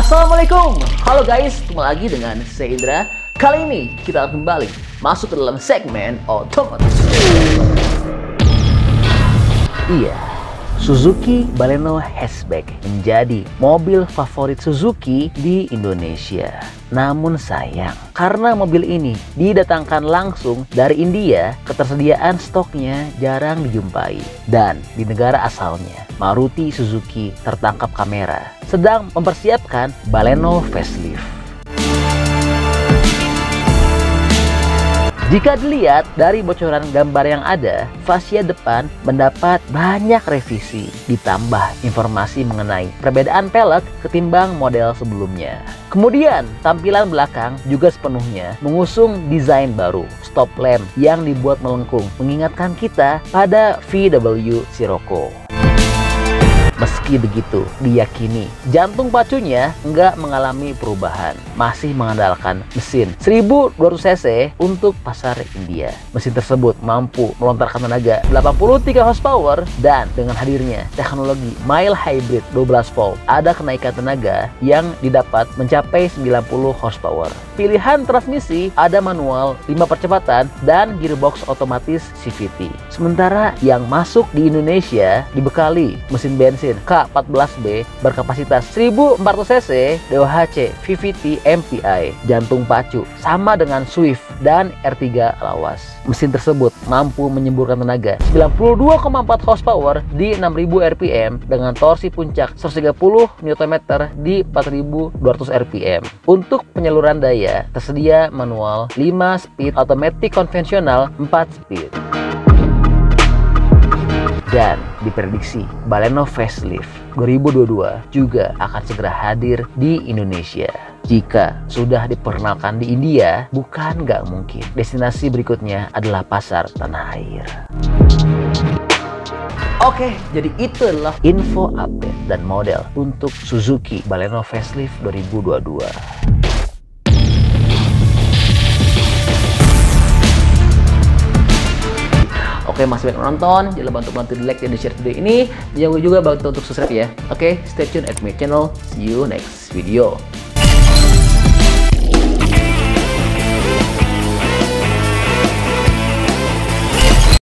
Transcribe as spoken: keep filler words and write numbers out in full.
Assalamualaikum, halo guys, ketemu lagi dengan saya Indra. Kali ini kita akan kembali masuk ke dalam segmen otomotif. Iya, Suzuki Baleno Hatchback menjadi mobil favorit Suzuki di Indonesia. Namun sayang, karena mobil ini didatangkan langsung dari India, ketersediaan stoknya jarang dijumpai. Dan di negara asalnya, Maruti Suzuki tertangkap kamera sedang mempersiapkan Baleno facelift. Jika dilihat dari bocoran gambar yang ada, fascia depan mendapat banyak revisi, ditambah informasi mengenai perbedaan pelek ketimbang model sebelumnya. Kemudian, tampilan belakang juga sepenuhnya mengusung desain baru, stop lamp yang dibuat melengkung, mengingatkan kita pada V W Sirocco. Meski begitu, diyakini jantung pacunya nggak mengalami perubahan, masih mengandalkan mesin seribu dua ratus cc untuk pasar India. Mesin tersebut mampu melontarkan tenaga delapan puluh tiga horsepower dan dengan hadirnya teknologi mild hybrid dua belas volt, ada kenaikan tenaga yang didapat mencapai sembilan puluh horsepower. Pilihan transmisi ada manual lima percepatan dan gearbox otomatis C V T. Sementara yang masuk di Indonesia dibekali mesin bensin K empat belas B berkapasitas seribu empat ratus cc D O H C V V T M P I, jantung pacu sama dengan Swift dan R tiga lawas. Mesin tersebut mampu menyemburkan tenaga sembilan puluh dua koma empat horsepower di enam ribu R P M dengan torsi puncak seratus tiga puluh newton meter di empat ribu dua ratus R P M. Untuk penyaluran daya tersedia manual lima speed, automatic konvensional empat speed. Dan diprediksi Baleno facelift dua ribu dua puluh dua juga akan segera hadir di Indonesia. Jika sudah diperkenalkan di India, bukan nggak mungkin destinasi berikutnya adalah pasar tanah air. Oke, jadi itu adalah info update dan model untuk Suzuki Baleno facelift dua ribu dua puluh dua. Oke, masih banyak nonton, jangan lupa untuk bantu di like dan di share video ini. Jangan lupa juga bantu untuk subscribe ya. Oke, stay tune at my channel. See you next video.